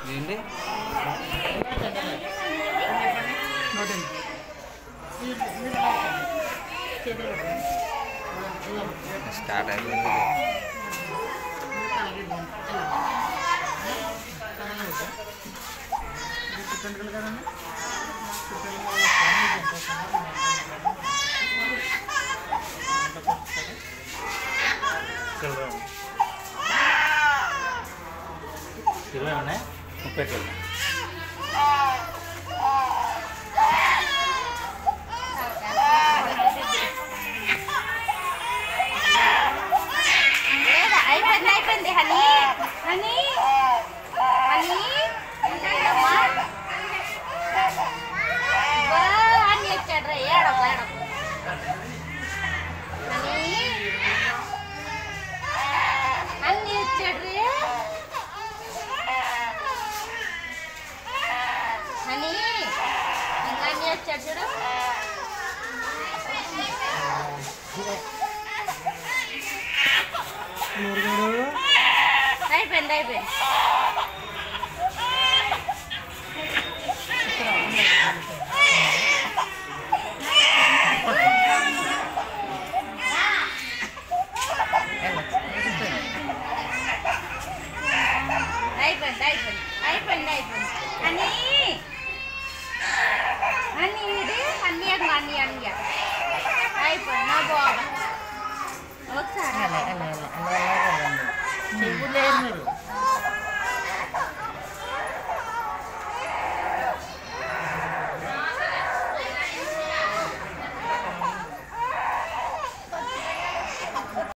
ఏంటి స్టార్ట్ అయిపోయింది. ఇరవై ఉన్నాయి 30 కిలో అయిపోయింది హనీ హనీ హనీ ఏంటమ్మా అన్నీ వచ్చాడు ఏడొక హనీ అన్నీ వచ్చాడు హనీ ఇంకా అన్నీ వచ్చాడు చూడు అయిపోయింది అయిపోయింది అయిపోయింది అయిపోయింది అయిపోయింది అయిపోయింది అని అన్నీ అన్నీ అన్నీ అన్నీ అయిపోయింది నా బాబా ఒకసారి చెవులు లేదు మీరు